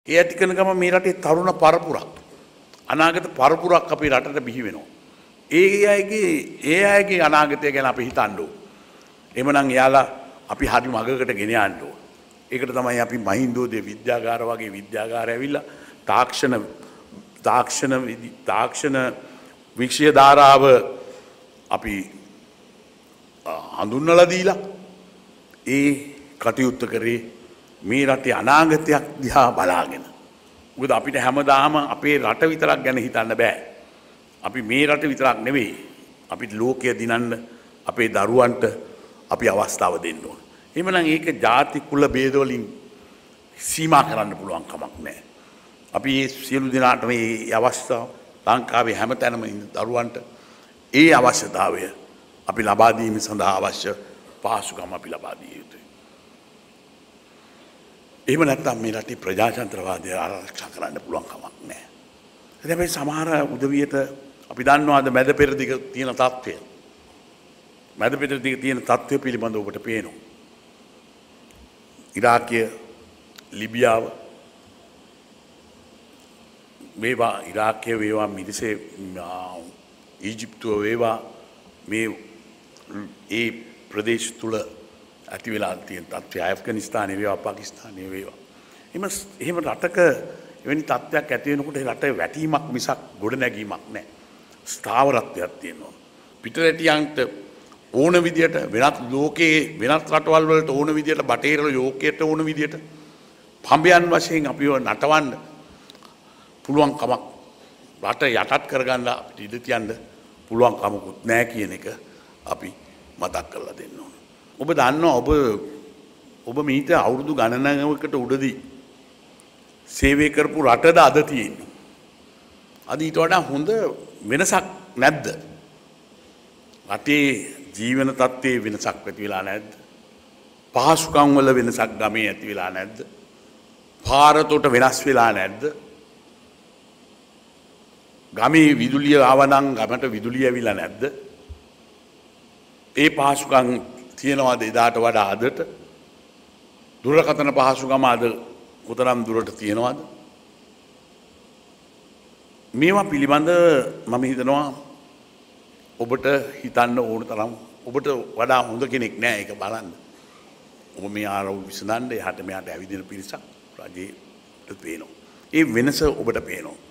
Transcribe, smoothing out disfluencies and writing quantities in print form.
ඒ ඇති කරන ගම මේ රටේ තරුණ පරපුරක් අනාගත පරපුරක් අපේ රටට බිහි වෙනවා. ඒ අයගේ අනාගතය ගැන අපි හිතන්න ඕන. එhmenan එයාලා අපි හරි මගකට ගෙන යන්න ඕන. ඒකට තමයි අපි මහින්දෝදේ විද්‍යාගාර වගේ විද්‍යාගාර ඇවිල්ලා තාක්ෂණ වික්ෂය ධාරාව අපි හඳුන්වලා දීලා ඒ කටයුත්ත කරේ මේ රටේ අනාගතයක් දිහා බලාගෙන. මොකද අපිට හැමදාම අපේ රට විතරක් ගැන හිතන්න බෑ. අපි මේ රට විතරක් නෙවෙයි. අපිට ලෝකය දිනන්න අපේ දරුවන්ට අපි අවස්ථාව දෙන්න ඕන. එහෙමනම් ඒක ಜಾති කුල ભેද වලින් සීමා කරන්න පුළුවන් කමක් නැහැ. අපි මේ සියලු දෙනාට මේ අවස්ථාව ලංකාවේ හැමතැනම ඉන්න දරුවන්ට ඒ අවශ්‍යතාවය අපි ලබා දීම සඳහා අවශ්‍ය පහසුකම් අපි ලබා දිය යුතුයි. එහෙම නැත්නම් මේ රටේ ප්‍රජාතන්ත්‍රවාදය ආරක්ෂා කරන්න පුළුවන් කමක් නැහැ. හැබැයි සමහර උදවියට අපි දන්නවාද මැද පෙරදිග තියෙන තත්ත්වය. මැද පෙරදිග තියෙන තත්ත්වය පිළිබඳව ඔබට පේනවා. ඉරාකය, ලිබියාව වේවා, ඉරාකය වේවා, මිරිසේ ඊජිප්තුව වේවා, මේ ඒ ප්‍රදේශ තුල ඇති වෙලා තියෙන තත්ත්වය ඇෆ්ගනිස්තානයේ වේවා, පාකිස්තානයේ වේවා. එහෙම රටක එවැනි තත්ත්වයක් ඇති වෙනකොට ඒ රටේ වැටීමක් මිසක් ගොඩනැගීමක් නැහැ. ස්ථාවරත්වයක් තියෙනවා. පිටරටියන්ට ඕන විදියට වෙනත් ලෝකයේ වෙනත් රටවල් වලට ඕන විදියට බටේර ලෝකයට ඕන විදියට පඹයන් වශයෙන් අපිව නටවන්න පුළුවන් කමක් රට යටත් කරගන්න අපිට ඉඩ තියන්න පුළුවන් කමකුත් නැහැ කියන එක අපි මතක් කරලා දෙන්න ඕන. ඔබ දන්නවා ඔබ මීට අවුරුදු ගණනකට උඩදී සේවය කරපු රටද අද තියෙන්නේ. අද ඊට වඩා හොඳ වෙනසක් නැද්ද? රටේ ජීවන තත්ත්වයේ වෙනසක් ඇති වෙලා නැද්ද? පහසුකම් වල වෙනසක් ගමේ ඇති වෙලා නැද්ද? පාරතොට වෙනස් වෙලා නැද්ද? ගමේ විදුලිය ආවනම් ගමට විදුලිය ඇවිල්ලා නැද්ද? ඒ පහසුකම් තියෙනවද එදාට වඩා අදට? දුරකථන පහසුකම අද කොතරම් දුරට තියෙනවද? මේවා පිළිබඳ මම හිතනවා ඔබට හිතන්න ඕන තරම් ඔබට වඩා හොඳ කෙනෙක් නෑ ඒක බලන්න. ඔබ මේ ආරවුල් විසඳන්න එහාට මෙහාට ඇවිදින පිරිසක් රජේට පේනවා. ඒ වෙනස ඔබට පේනවා.